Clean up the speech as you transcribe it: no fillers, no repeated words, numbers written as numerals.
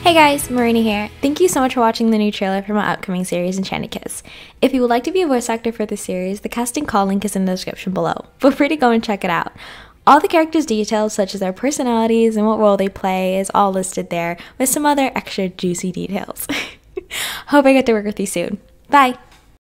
Hey guys, Marina here. Thank you so much for watching the new trailer for my upcoming series, Enchanted Kiss. If you would like to be a voice actor for this series, the casting call link is in the description below. Feel free to go and check it out. All the characters' details, such as their personalities and what role they play, is all listed there, with some other extra juicy details. Hope I get to work with you soon. Bye!